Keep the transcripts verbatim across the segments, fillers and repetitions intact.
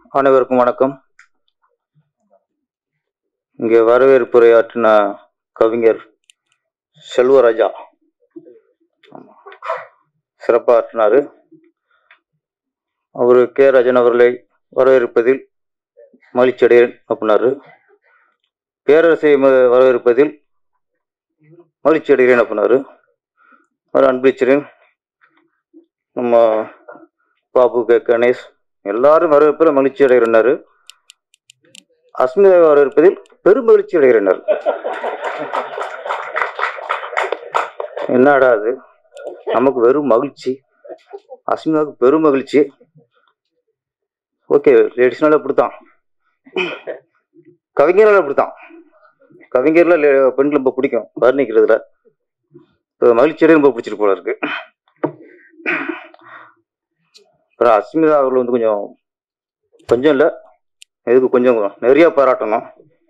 அனைவருக்கும் வணக்கம். இங்கே வரவேற்புரையாற்றின கவிஞர் செல்வராஜா சிறப்பாக ஆற்றினார். அவர் கே ராஜன் அவர்களை வரவேற்பதில் மகிழ்ச்சி அடைகிறேன் அப்படின்னாரு. பேரரசை வரவேற்பதில் மகிழ்ச்சி அடைகிறேன் அப்படின்னாரு. அவர் அன்பளிச்சிறேன். நம்ம பாபு கே கணேஷ் எல்லாரும் வரவேற்பில் மகிழ்ச்சி அடைகிறார். அஸ்மிதா வரவேற்பதில் பெரும் மகிழ்ச்சி அடைகிறார். என்னடா அது, நமக்கு வெறும் மகிழ்ச்சி, அஸ்மிதாவுக்கு பெரும் மகிழ்ச்சி. ஓகே, லேடிஸ்னால அப்படித்தான், கவிஞர்களால் அப்படித்தான். கவிஞர்ல பெண்கள் ரொம்ப பிடிக்கும் வர்ணிக்கிறதுல. இப்போ மகிழ்ச்சி அடைய ரொம்ப பிடிச்சிட்டு போல இருக்கு. அப்புறம் அஸ்மிதா அவர்கள் வந்து கொஞ்சம் கொஞ்சம் இல்லை, எதுக்கு கொஞ்சம் நிறைய பாராட்டணும்.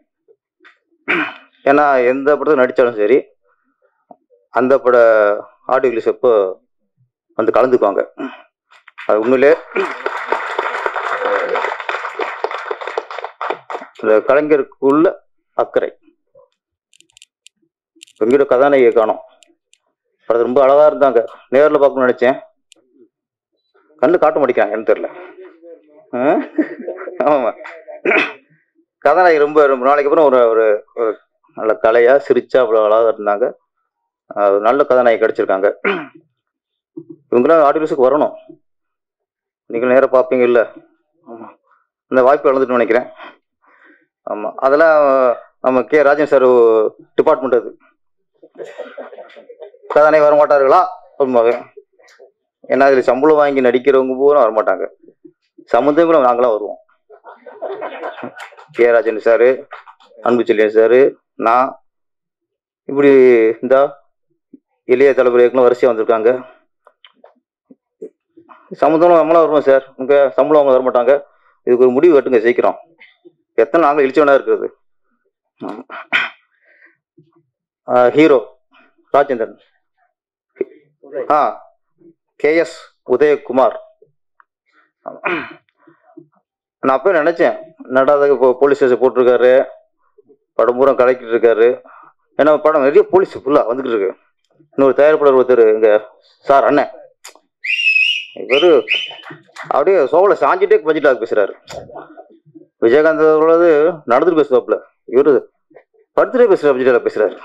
ஏன்னா எந்த படத்தை நடித்தாலும் சரி அந்த பட ஆடியோ ரிலீஸ் எப்போ வந்து கலந்துக்குவாங்க. அது உண்மையிலே இந்த கலைஞருக்குள்ள அக்கறை. எங்கேயோட கதாநாயகியை காணோம். படத்தை ரொம்ப அழகா இருந்தாங்க, நேரில் பார்க்கணும்னு நினைச்சேன். கண்ணு காட்ட மாட்டேங்கிறாங்க, என்ன தெரியல. ஆமா, கதாநாயகி ரொம்ப ரொம்ப நாளைக்கு அப்புறம் ஒரு ஒரு நல்ல கலையா சிரிச்சா அவ்வளோ அழகா இருந்தாங்க. நல்ல கதாநாயகி கிடைச்சிருக்காங்க. இவங்களாம் ஆடியோஸுக்கு வரணும். நீங்கள் நேராக பார்ப்பீங்க இல்லை? ஆமாம், அந்த வாய்ப்பு வளர்ந்துட்டு நினைக்கிறேன். ஆமாம், அதெல்லாம் நம்ம கே ராஜன் சார் டிபார்ட்மெண்ட். அது கதாநாயகி வர மாட்டார்களா? ஏன்னா இதில் சம்பளம் வாங்கி நடிக்கிறவங்க பூரா வரமாட்டாங்க. சம்மந்தங்களும் நாங்களாம் வருவோம். கே ராஜன் சாரு, அன்பு செல்லியன் சாரு, நான், இப்படி இந்த இளைய தலைமுறைகளும் வரிசையாக வந்திருக்காங்க. சம்மந்தம் நம்மளாம் வருவோம் சார். உங்கள் சம்பளம் அவங்க வரமாட்டாங்க. இதுக்கு ஒரு முடிவு கட்டுங்க சீக்கிரம். எத்தனை நாங்களும் இழிச்சவனா இருக்கிறது. Hero Rajendran, R K S Udayakumar. நான் அப்போ நினைச்சேன், நடாத இப்போ போலீஸ் ஸ்டேஷன் போட்டிருக்காரு, படம் பூரா கலக்கிட்டு இருக்காரு. ஏன்னா படம் நிறைய போலீஸ் ஃபுல்லாக வந்துக்கிட்டு இருக்கு. இன்னொரு தயாரிப்பாளர் ஒருத்தர் இங்கே சார் அண்ணன், இவர் அப்படியே சோகலை சாஞ்சிட்டே பட்ஜெட்டாக பேசுறாரு. விஜயகாந்த் அவர்களது நடந்துட்டு பேசுவாப்புல, இவரு படுத்துட்டே பேசுற பட்ஜெட்டாக பேசுறாரு.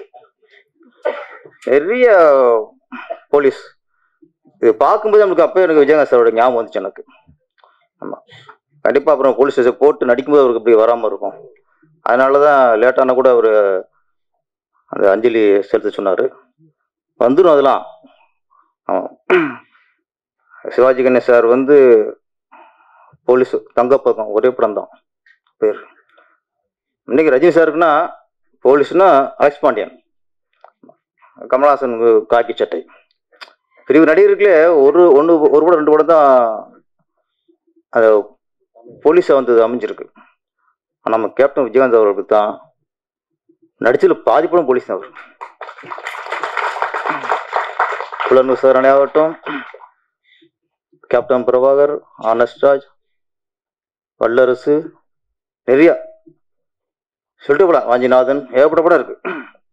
நிறைய போலீஸ் இது பார்க்கும்போது நம்மளுக்கு அப்போ எனக்கு விஜயகாந்த் சாரோட ஞாபகம் வந்துச்சு எனக்கு. ஆமாம், கண்டிப்பாக அப்புறம் போலீஸ் ஸ்டேஷன் போட்டு நடிக்கும்போது அவருக்கு இப்படி வராமல் இருக்கும். அதனால தான் லேட்டான கூட அவர் அந்த அஞ்சலி செலுத்த சொன்னார். வந்துடும் அதெல்லாம். ஆமாம், சிவாஜி கணேஷ் சார் வந்து போலீஸ் தங்கப்பதக்கம் ஒரே படம் தான் பேர். இன்னைக்கு ரஜினி சாருக்குன்னா போலீஸ்னா அலெக்ஸ் பாண்டியன், கமல்ஹாசன் காக்கி சட்டை. பிரிவு நடிகர்களே ஒரு ஒன்று ஒரு படம் ரெண்டு படம் தான் அது போலீஸாக வந்து அமைஞ்சிருக்கு. ஆனால் நம்ம கேப்டன் விஜயகாந்த் அவர்களுக்கு தான் நடிச்சதுல பாதி படம் போலீஸ் தான். அவர் புலன் விசாரணை ஆகட்டும், கேப்டன் பிரபாகர், ஆனஸ்ட்ராஜ், வல்லரசு, நிறையா சொல்லிட்டு போலாம், வாஞ்சிநாதன், ஏகப்பட்ட படம் இருக்கு.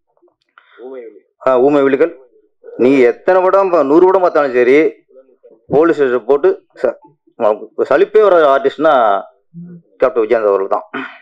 ஆ ஊமை விழிகள். நீ எத்தனை படம் நூறு படம் பார்த்தாலும் சரி போலீஸ் ஸ்டேஷன் போட்டு சலிப்பே வர ஆர்டிஸ்ட்னா கேப்டன் விஜயகாந்த் அவர்கள் தான்.